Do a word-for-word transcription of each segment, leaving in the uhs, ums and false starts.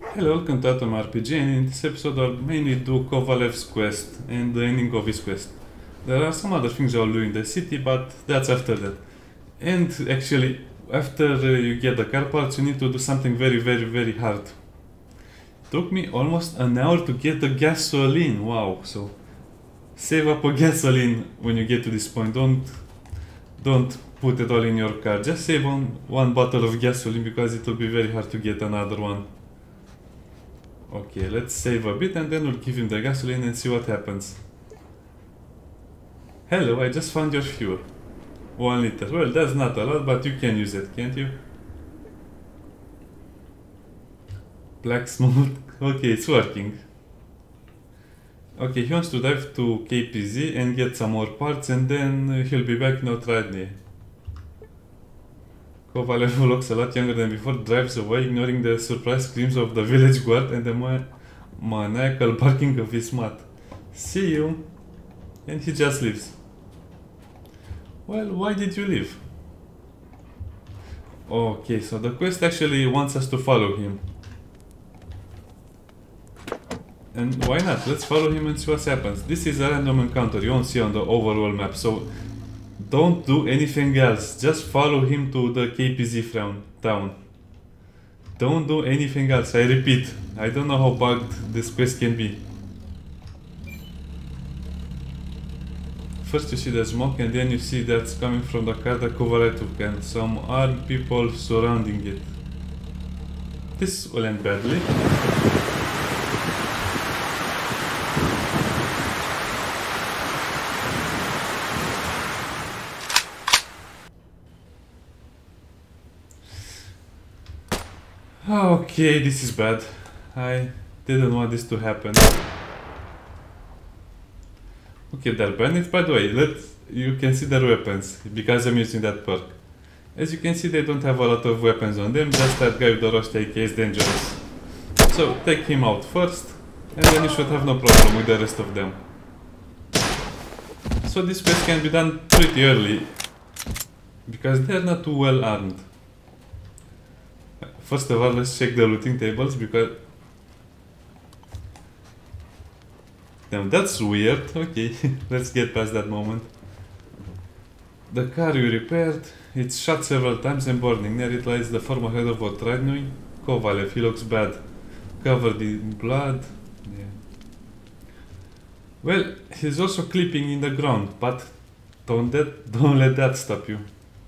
Hello, welcome to Atom R P G, and in this episode I'll mainly do Kovalev's quest and the ending of his quest. There are some other things I'll do in the city, but that's after that. And actually, after uh, you get the car parts, you need to do something very, very, very hard. Took me almost an hour to get the gasoline, wow, so save up a gasoline when you get to this point. Don't, don't put it all in your car, just save on one bottle of gasoline because it will be very hard to get another one. Okay, let's save a bit and then we'll give him the gasoline and see what happens. Hello, I just found your fuel. One liter. Well, that's not a lot, but you can use it, can't you? Black smoke. Okay, it's working. Okay, he wants to drive to K P Z and get some more parts and then he'll be back in Otradnie. Kovalev, who looks a lot younger than before, drives away, ignoring the surprised screams of the village guard and the ma maniacal barking of his mat. See you! And he just leaves. Well, why did you leave? Okay, so the quest actually wants us to follow him. And why not? Let's follow him and see what happens. This is a random encounter, you won't see on the overall map, so don't do anything else, just follow him to the K P Z town. Don't do anything else, I repeat. I don't know how bugged this quest can be. First you see the smoke and then you see that's coming from the car that Kovalev took and some armed people surrounding it. This will end badly. Okay, this is bad. I didn't want this to happen. Okay, they're bandits. By the way, let's, you can see their weapons, because I'm using that perk. As you can see, they don't have a lot of weapons on them, just that guy with the rusty A K is dangerous. So, take him out first, and then you should have no problem with the rest of them. So this quest can be done pretty early, because they're not too well armed. First of all, let's check the looting tables because... Damn, that's weird. Okay, let's get past that moment. The car you repaired, it's shot several times and burning. Near it lies the former head of Otradnie, Kovalev. He looks bad, covered in blood. Yeah. Well, he's also clipping in the ground, but don't, that, don't let that stop you.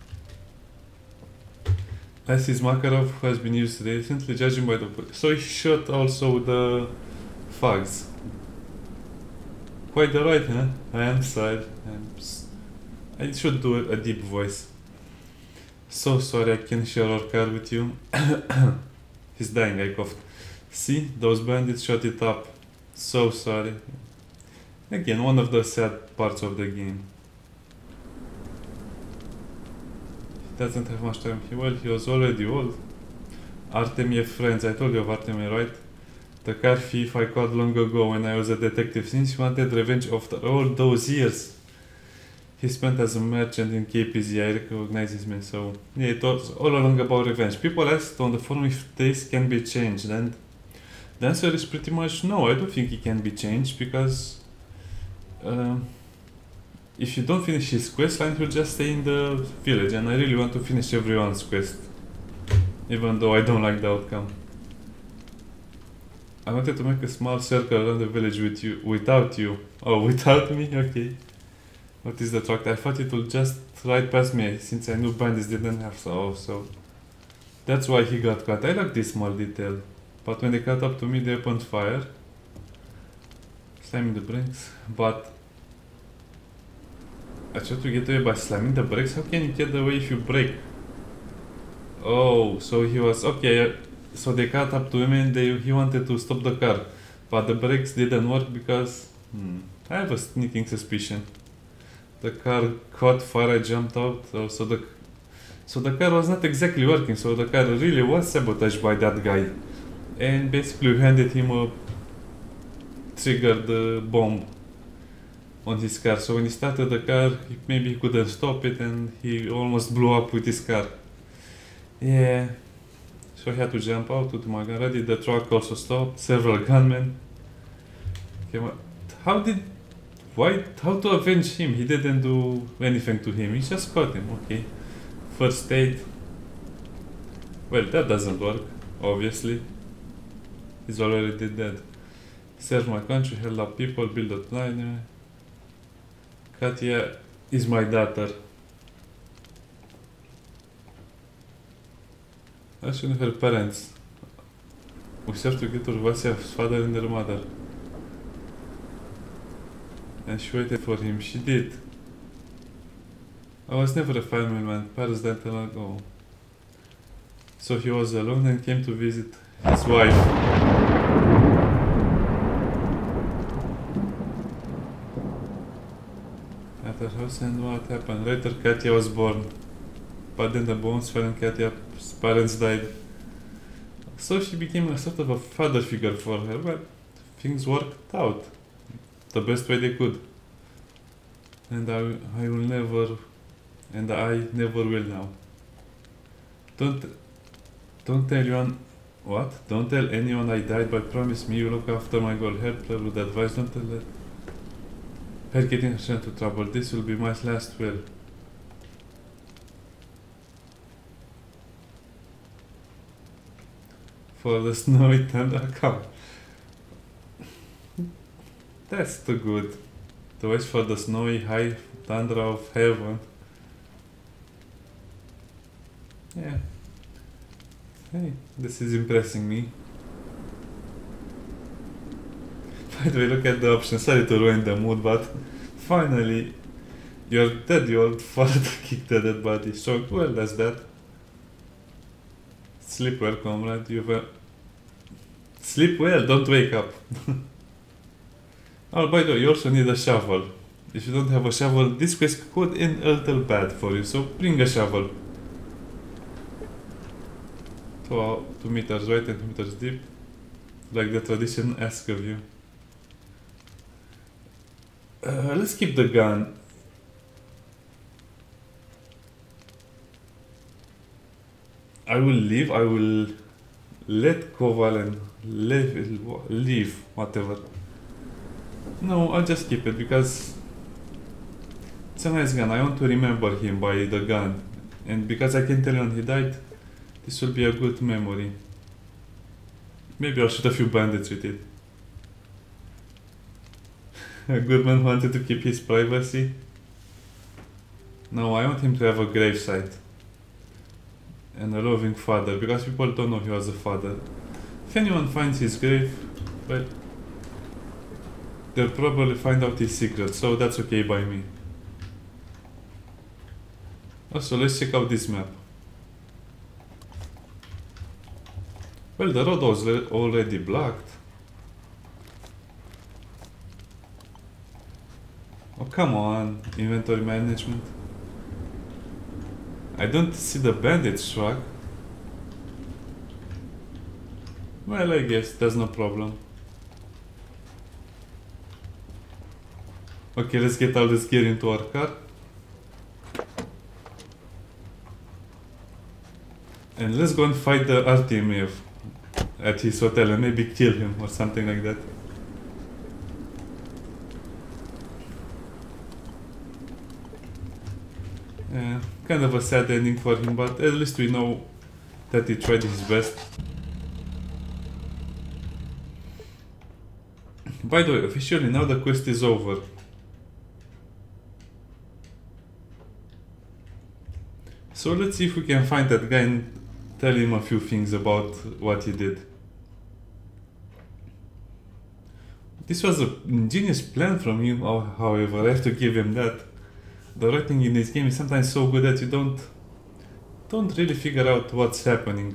This is Makarov, who has been used recently, judging by the... So he shot also the thugs. Quite alright, huh? I am sorry. I'm I should do a, a deep voice. So sorry I can't share our car with you. He's dying, I coughed. See, those bandits shot it up. So sorry. Again, one of the sad parts of the game. Doesn't have much time. Well, he was already old. Artemiev friends, I told you of Artemiev, right? The car thief I caught long ago when I was a detective. Since he wanted revenge after all those years. He spent as a merchant in K P Z, I recognize his man, so... Yeah, it was all along about revenge. People asked on the forum if taste can be changed, and... The answer is pretty much no, I don't think it can be changed, because... Um, if you don't finish his quest line, he'll just stay in the village, and I really want to finish everyone's quest. Even though I don't like the outcome. I wanted to make a small circle around the village with you, without you. Oh, without me? Okay. What is the tract? I thought it would just ride past me, since I knew bandits didn't have so, so... That's why he got caught. I like this small detail. But when they cut up to me, they opened fire. Slamming the brakes, but... I tried to get away by slamming the brakes? How can you get away if you brake? Oh, so he was... Okay, so they cut up to him and they, he wanted to stop the car. But the brakes didn't work because... Hmm, I have a sneaking suspicion. The car caught fire, I jumped out, uh, so the... So the car was not exactly working, so the car really was sabotaged by that guy. And basically we handed him a... triggered uh, bomb on his car, so when he started the car, he, maybe he couldn't stop it and he almost blew up with his car. Yeah, So he had to jump out with my gun ready. The truck also stopped. Several gunmen came out. How did... Why? How to avenge him? He didn't do anything to him. He just caught him. Okay. First aid. Well, that doesn't work, obviously. He's already dead. Serve my country, help up people, build a plan. Katia is my daughter. Actually, her parents. We have to get to Vasia's father and her mother. And she waited for him. She did. I was never a family man. Parents died long ago. So he was alone and came to visit his wife. At her house, and what happened? Later, Katia was born. But then the bones fell and Katia's parents died. So she became a sort of a father figure for her. Well, things worked out the best way they could. And I, I will never, and I never will now. Don't, don't tell anyone, what? Don't tell anyone I died, but promise me you look after my girl. Help her with advice, don't tell her. Her getting herself into trouble. This will be my last will. For the snowy thunder, come. That's too good. To wish for the snowy high thunder of heaven. Yeah. Hey, this is impressing me. By the way, look at the options. Sorry to ruin the mood, but finally, your dead, your old father kicked the dead body. So, well, that's that. Sleep well, comrade. You've a... Sleep well, don't wake up. Oh, by the way, you also need a shovel. If you don't have a shovel, this quest could end a little bad for you, so bring a shovel. So, uh, two meters wide and two meters deep, like the tradition asks of you. Uh, let's keep the gun. I will leave, I will let Kovalen leave, leave, whatever. No, I'll just keep it because it's a nice gun. I want to remember him by the gun. And because I can tell you when he died, this will be a good memory. Maybe I'll shoot a few bandits with it. A good man wanted to keep his privacy. No, I want him to have a gravesite. And a loving father, because people don't know he was a father. If anyone finds his grave, well, they'll probably find out his secret, so that's okay by me. Also, let's check out this map. Well, the road was already blocked. Oh, come on, inventory management. I don't see the bandits truck. Well, I guess there's no problem. Okay, let's get all this gear into our car. And let's go and fight the Artemiev at his hotel and maybe kill him or something like that. Yeah, kind of a sad ending for him, but at least we know that he tried his best. By the way, officially now the quest is over. So let's see if we can find that guy and tell him a few things about what he did. This was an ingenious plan from him, however, I have to give him that. The writing in this game is sometimes so good that you don't don't really figure out what's happening.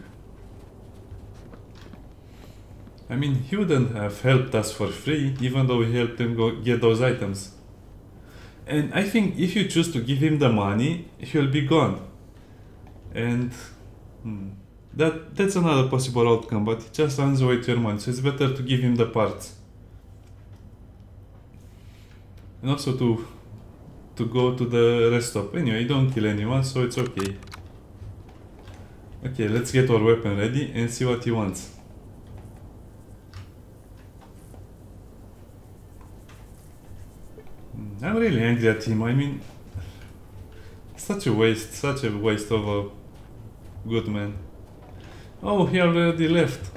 I mean, he wouldn't have helped us for free, even though we helped him go get those items. And I think if you choose to give him the money, he'll be gone. And hmm, that that's another possible outcome, but he just runs away to your money, so it's better to give him the parts. And also to to go to the rest stop. Anyway, you don't kill anyone, so it's okay. Okay, let's get our weapon ready and see what he wants. I'm really angry at him. I mean, such a waste, such a waste of a good man. Oh, he already left.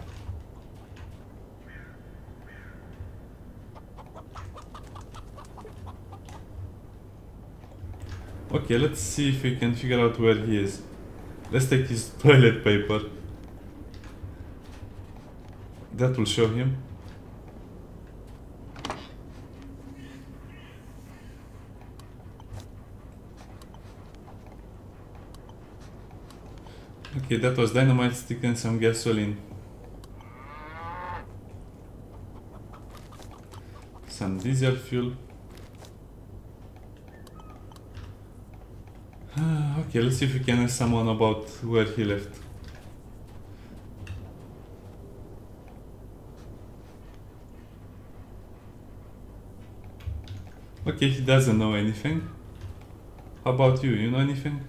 Okay, let's see if we can figure out where he is. Let's take his toilet paper. That will show him. Okay, that was dynamite stick and some gasoline. Some diesel fuel. Okay, let's see if we can ask someone about where he left. Okay, he doesn't know anything. How about you? You know anything?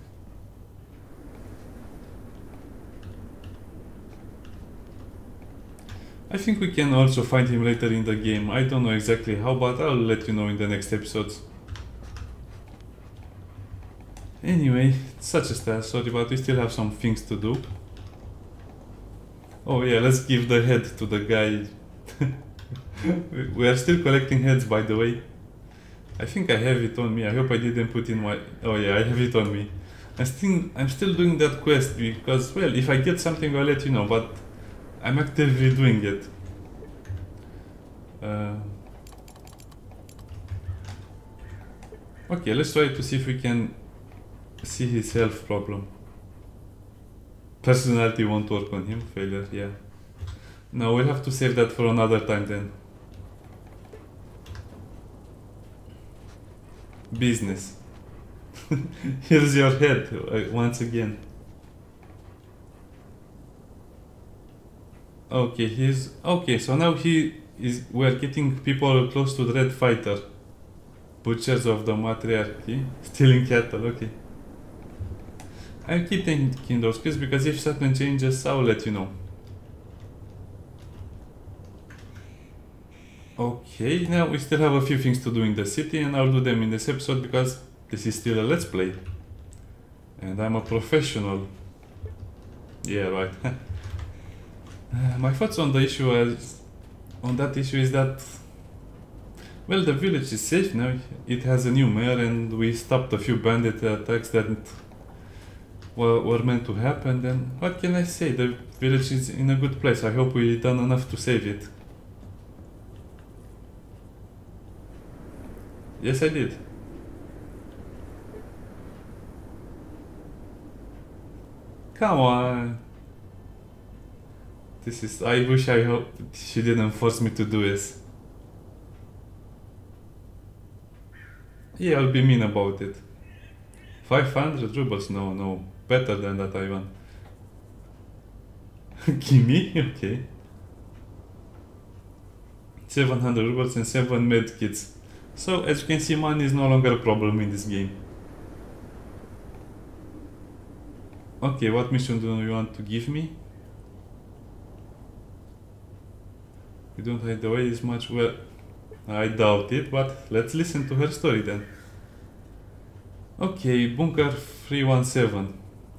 I think we can also find him later in the game. I don't know exactly how, but I'll let you know in the next episodes. Anyway, such a style, sorry, but we still have some things to do. Oh yeah, let's give the head to the guy. We are still collecting heads, by the way. I think I have it on me. I hope I didn't put in my... Oh yeah, I have it on me. I'm still, I'm still doing that quest because, well, if I get something, I'll let you know, but I'm actively doing it. Uh, okay, let's try to see if we can see his health problem. Personality won't work on him. Failure, yeah. No, we'll have to save that for another time then. Business. Here's your head uh, once again. Okay, he's okay. So now he is. We're getting people close to the Red Fighter. Butchers of the Matriarchy, stealing cattle. Okay. I keep taking those quests because if something changes, I'll let you know. Okay, now we still have a few things to do in the city, and I'll do them in this episode because this is still a let's play, and I'm a professional. Yeah, right. My thoughts on the issue is, on that issue is that, well, the village is safe now. It has a new mayor, and we stopped a few bandit attacks that were, were meant to happen. And what can I say? The village is in a good place. I hope we've done enough to save it. Yes, I did. Come on. This is... I wish I hope she didn't force me to do this. Yeah, I'll be mean about it. five hundred rubles? No, no. Better than that, I want. Gimme? Okay. seven hundred rubles and seven medkits. So, as you can see, money is no longer a problem in this game. Okay, what mission do you want to give me? You don't hide away as much. Well, I doubt it, but let's listen to her story then. Okay, Bunker three one seven.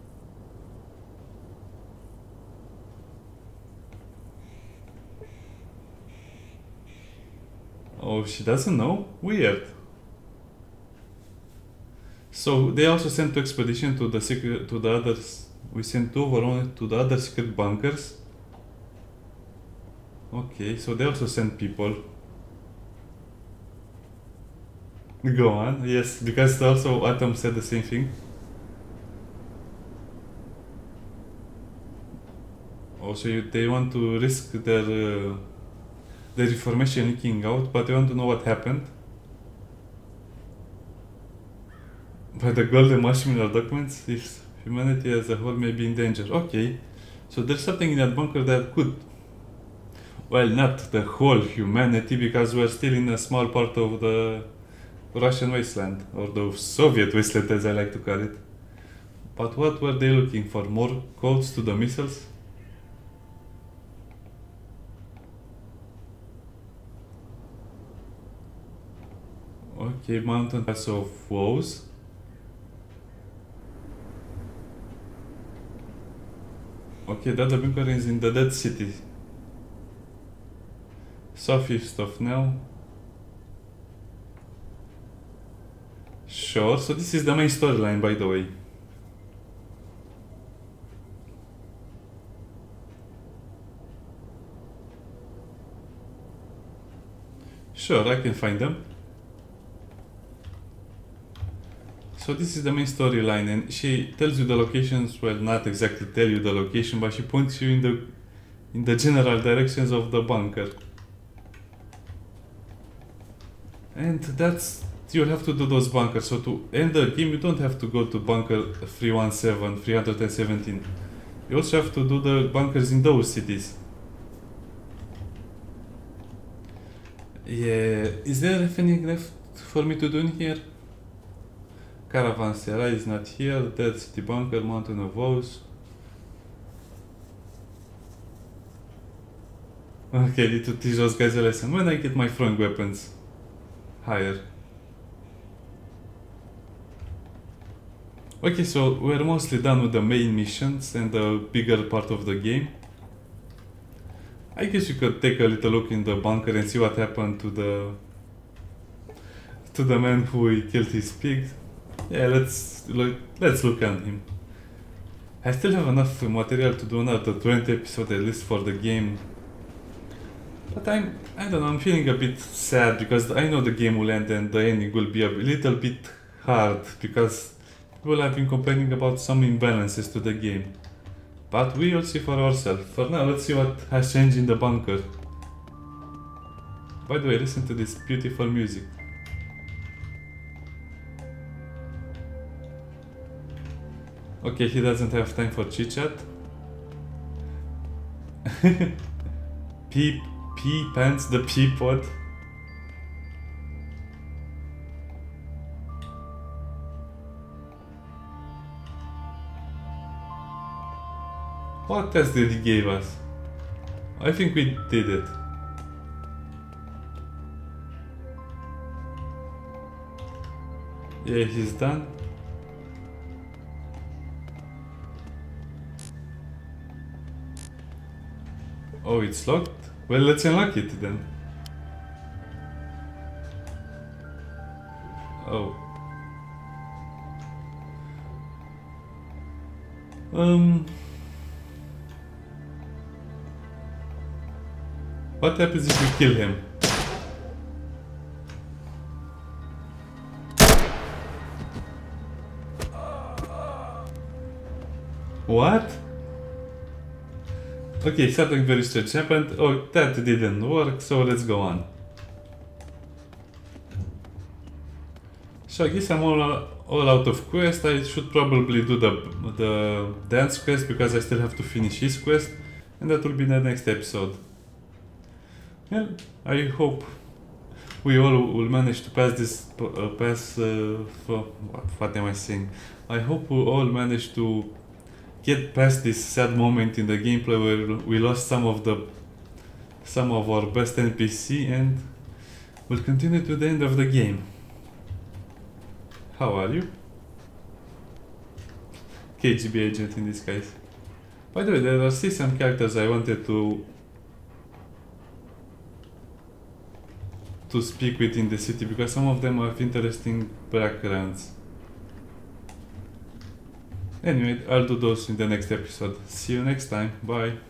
Oh, she doesn't know? Weird. So they also sent two expedition to the secret, to the others. We sent two over on to the other secret bunkers. Okay, so they also sent people. Go on, yes, because also Atom said the same thing. Also, you, they want to risk their uh, their information leaking out, but they want to know what happened. By the golden marshmallow documents, if humanity as a whole may be in danger. Okay, so there's something in that bunker that could... Well, not the whole humanity, because we're still in a small part of the Russian wasteland, or the Soviet wasteland as I like to call it. But what were they looking for? More codes to the missiles? Okay, mountain pass of woes. Okay, that the bunker is in the Dead City. Southeast of Nell. Sure, so this is the main storyline, by the way. Sure, I can find them. So this is the main storyline, and she tells you the locations, well, not exactly tell you the location, but she points you in the in the general directions of the bunker. And that's, you'll have to do those bunkers. So to end the game, you don't have to go to bunker three one seven, three hundred seventeen. You also have to do the bunkers in those cities. Yeah, is there anything left for me to do in here? Caravanserai is not here, Dead City Bunker, Mountain of Woes. Okay, I need to teach those guys a lesson. When I get my throwing weapons higher. Okay, so we're mostly done with the main missions and the bigger part of the game. I guess you could take a little look in the bunker and see what happened to the to the man who killed his pig. Yeah, let's look, let's look at him. I still have enough material to do another twenty episodes at least for the game. But I'm, I don't know, I'm feeling a bit sad because I know the game will end and the ending will be a little bit hard because people have been complaining about some imbalances to the game. But we will see for ourselves. For now, let's see what has changed in the bunker. By the way, listen to this beautiful music. Okay, he doesn't have time for chit-chat. Pea, pea pants the pea pod. What test did he give us? I think we did it. Yeah, he's done. Oh, it's locked? Well, let's unlock it then. Oh. Um... What happens if we kill him? What? Okay, something very strange happened. Oh, that didn't work, so let's go on. So I guess I'm all, all out of quest. I should probably do the, the dance quest because I still have to finish his quest. And that will be the next episode. Well, I hope we all will manage to pass this, uh, pass, uh, for, what, what am I saying? I hope we all manage to get past this sad moment in the gameplay where we lost some of the, some of our best N P C and we'll continue to the end of the game. How are you? K G B agent in disguise. By the way, there are still some characters I wanted to to speak with in the city because some of them have interesting backgrounds. Anyway, I'll do those in the next episode. See you next time. Bye.